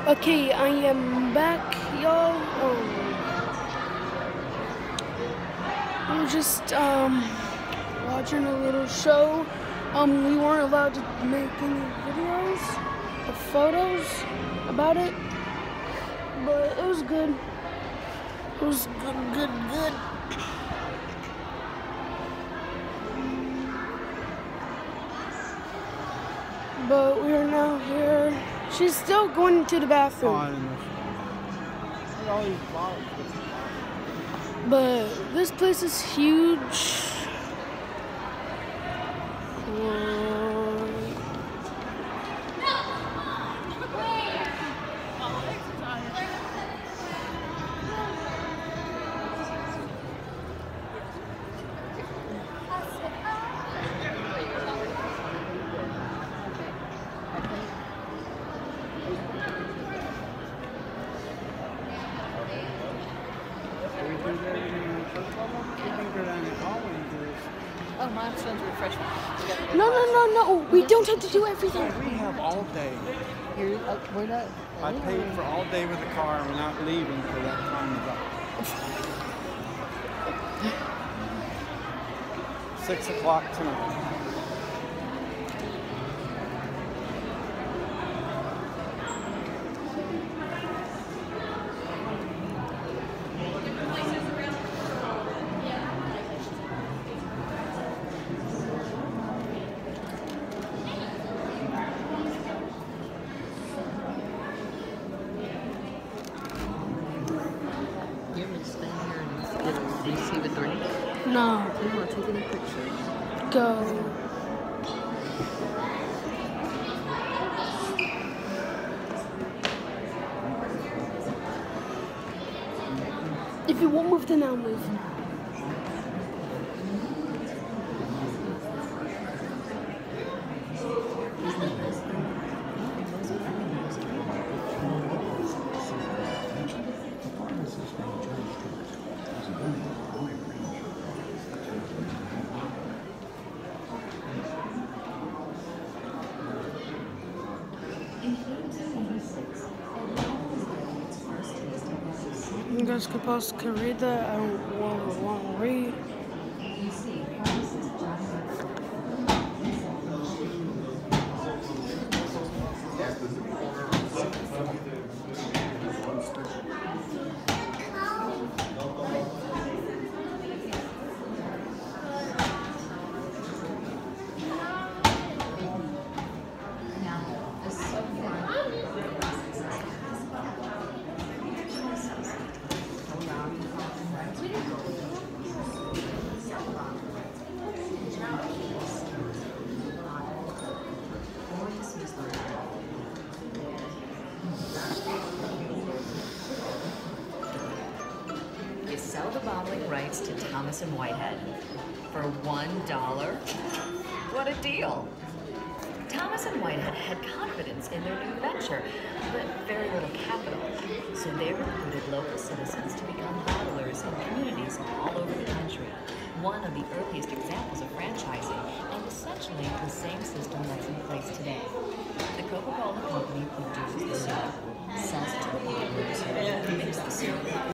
Okay, I am back, y'all. We were just watching a little show. We weren't allowed to make any videos or photos about it, but it was good. It was good. But we are now here. She's still going to the bathroom. But this place is huge. Oh, my son's refreshment. No. We don't have to do everything. We have all day. Here, we're not. I paid for all day with the car, and we're not leaving till that time is up. 6 o'clock tonight. You want me to stay here and receive a drink? No. You want to take any pictures? Go. If you won't move, then I'll move. You guys can read that. I don't want to read. You sell the bottling rights to Thomas and Whitehead for $1. What a deal! Thomas and Whitehead had confidence in their new venture, but very little capital, so they recruited local citizens to become bottlers in communities all over the country. One of the earliest examples of franchising, and essentially the same system that's in place today. The Coca-Cola Company produces the syrup, sells it to the bottlers, who mix the syrup